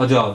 Hadi abi.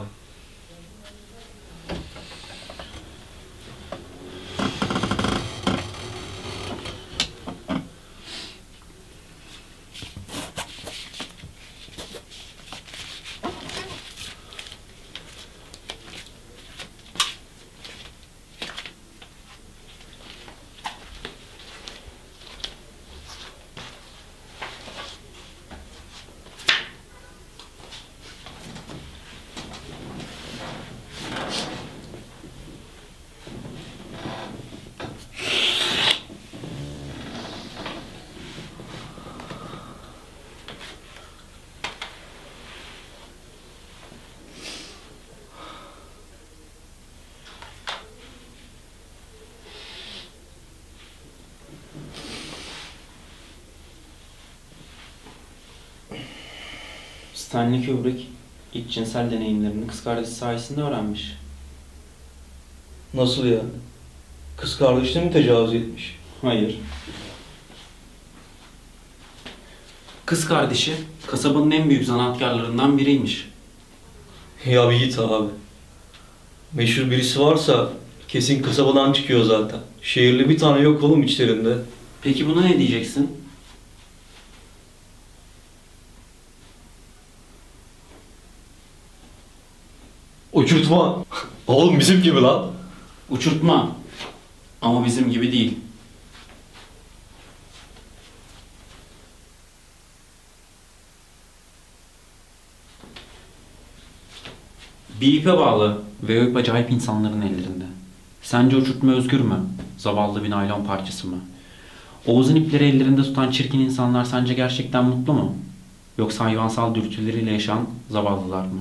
Stanley Kubrick ilk cinsel deneyimlerini kız kardeşi sayesinde öğrenmiş. Nasıl yani? Kız kardeşine mi tecavüz etmiş? Hayır. Kız kardeşi kasabanın en büyük zanaatkarlarından biriymiş. Ya bir git abi. Meşhur birisi varsa kesin kasabadan çıkıyor zaten. Şehirli bir tane yok oğlum içlerinde. Peki buna ne diyeceksin? Uçurtma. Oğlum bizim gibi lan. Uçurtma. Ama bizim gibi değil. Bir ipe bağlı ve o ip acayip insanların ellerinde. Sence uçurtma özgür mü? Zavallı bir naylon parçası mı? O uzun ipleri ellerinde tutan çirkin insanlar sence gerçekten mutlu mu? Yoksa hayvansal dürtüleriyle yaşayan zavallılar mı?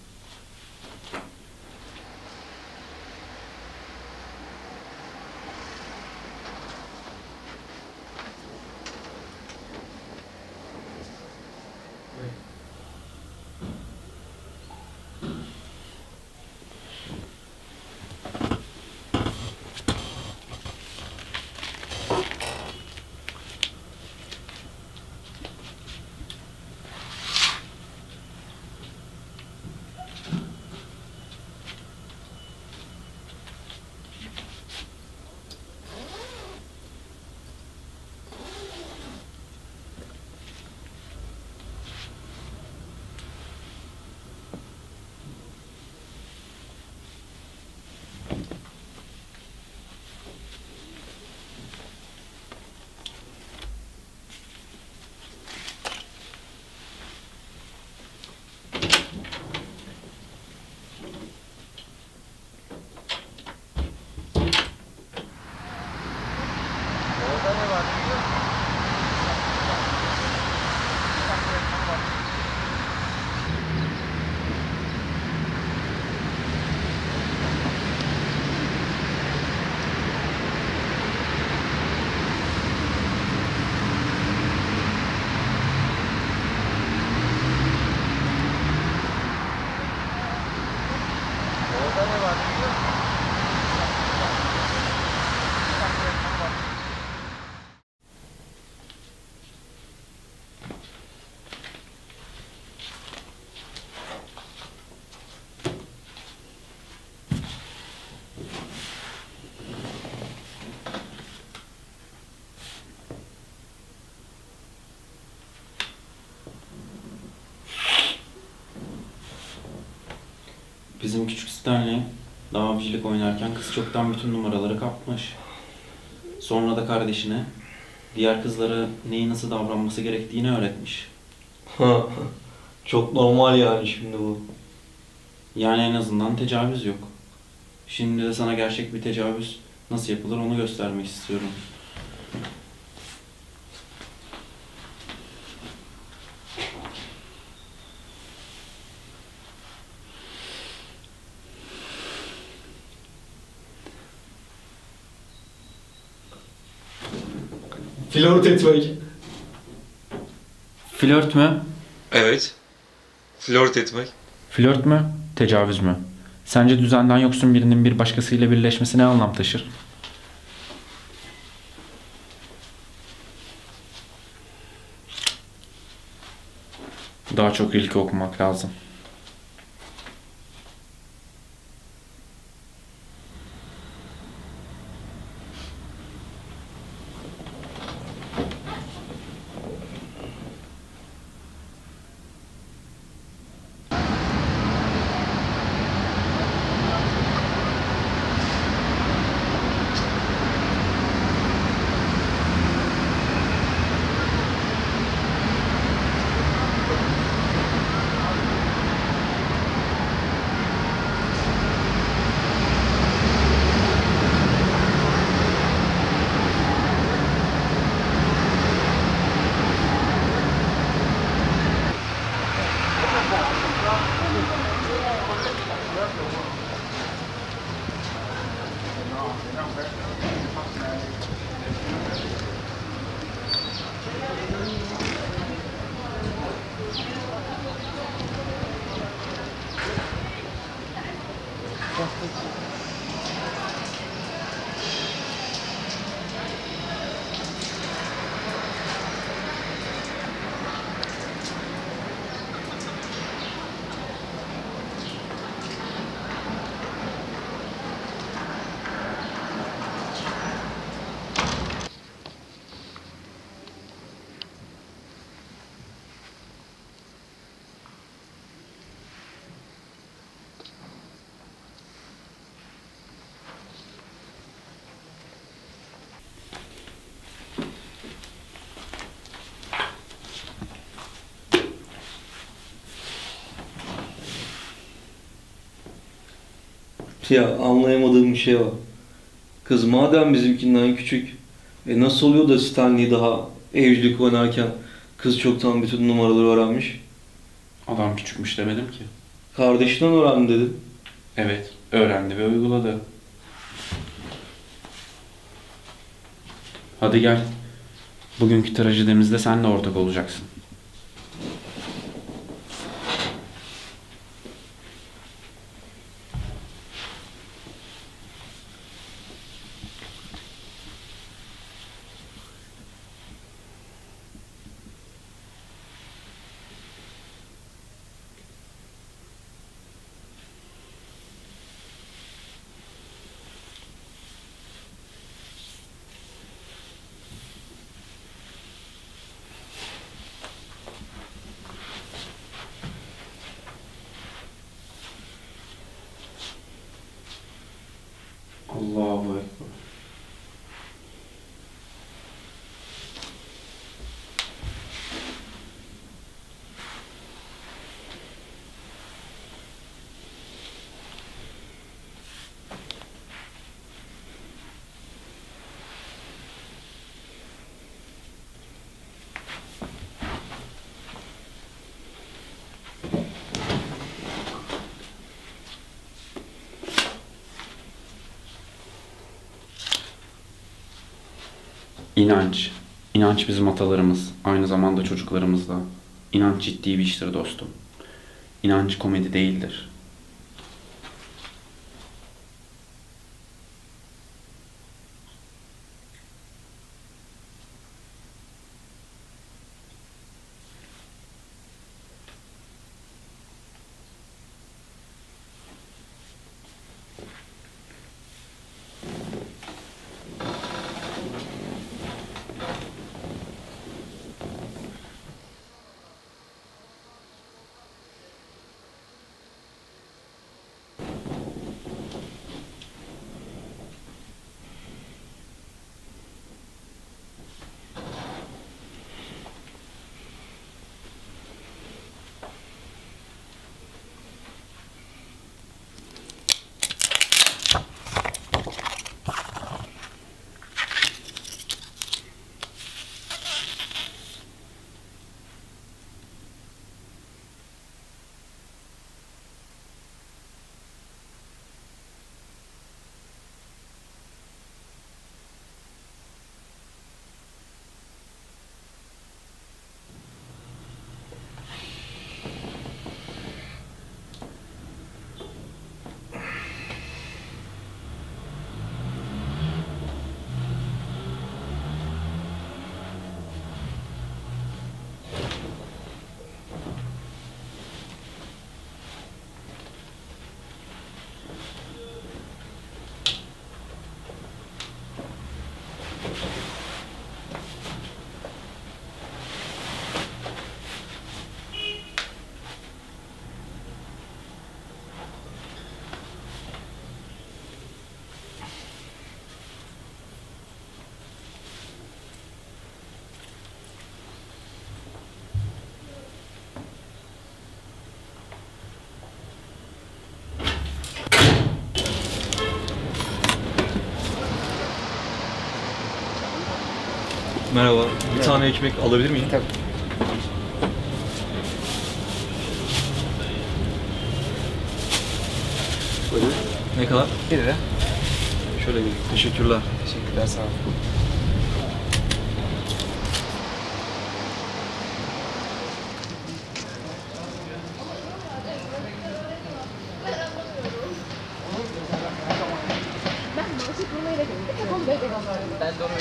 Bizim küçük Stanley daha avcılık oynarken kız çoktan bütün numaraları kapmış. Sonra da kardeşine diğer kızlara neyi nasıl davranması gerektiğini öğretmiş. Ha, çok normal yani şimdi bu. Yani en azından tecavüz yok. Şimdi de sana gerçek bir tecavüz nasıl yapılır onu göstermek istiyorum. Flört etmek. Flört mü? Evet. Flört etmek. Flört mü? Tecavüz mü? Sence düzenden yoksun birinin bir başkasıyla birleşmesi ne anlam taşır? Daha çok ilki okumak lazım. Ya anlayamadığım bir şey var. Kız madem bizimkinden küçük, nasıl oluyor da Stanley daha evcilik oynarken kız çoktan bütün numaraları öğrenmiş? Adam küçükmüş demedim ki. Kardeşinden öğrendi dedin. Evet, öğrendi ve uyguladı. Hadi gel. Bugünkü trajedimizde sen de ortak olacaksın. Allahu Ekber. İnanç. İnanç bizim atalarımız. Aynı zamanda çocuklarımız da. İnanç ciddi bir iştir dostum. İnanç komedi değildir. Merhaba. Bir tane ekmek alabilir miyim? Tabii. Buyurun. Ne kadar? 1 lira. Şöyle bir. Teşekkürler. Teşekkürler, sağ olun. Ben de onu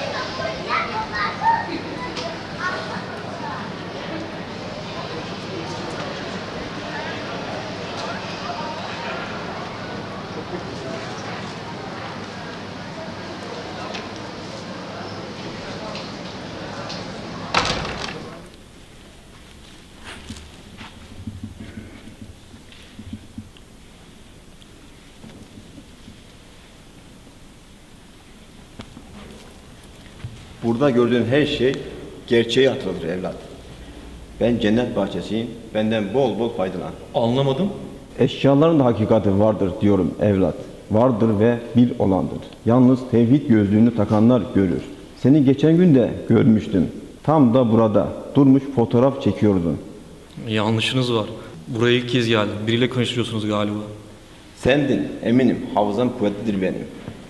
Burada gördüğün her şey gerçeği hatırlatır evlat. Ben cennet bahçesiyim. Benden bol bol faydalan. Anlamadım. Eşyaların da hakikati vardır diyorum evlat. Vardır ve bir olandır. Yalnız tevhid gözlüğünü takanlar görür. Seni geçen gün de görmüştüm. Tam da burada durmuş fotoğraf çekiyordun. Yanlışınız var. Buraya ilk kez geldim. Biriyle konuşuyorsunuz galiba. Sendin, eminim. Hafızam kuvvetlidir benim.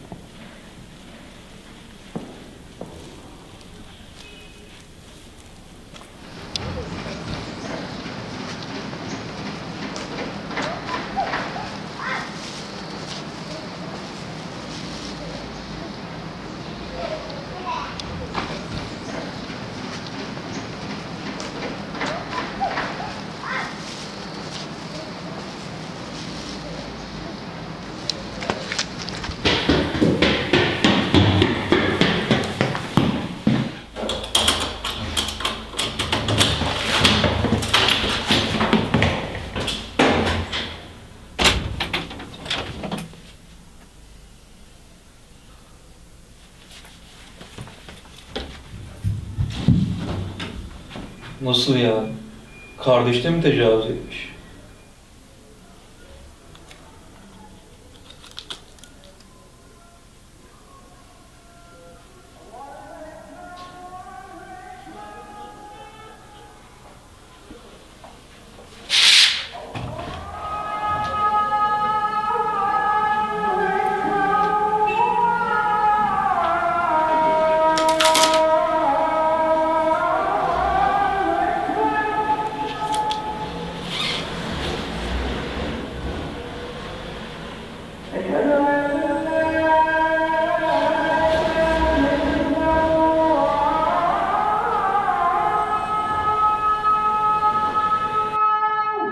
Nasıl ya? Kardeşine mi tecavüz etmiş?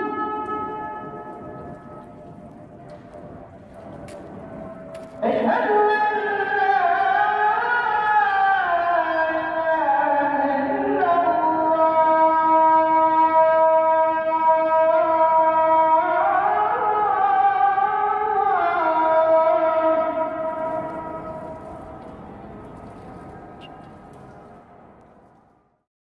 أشهد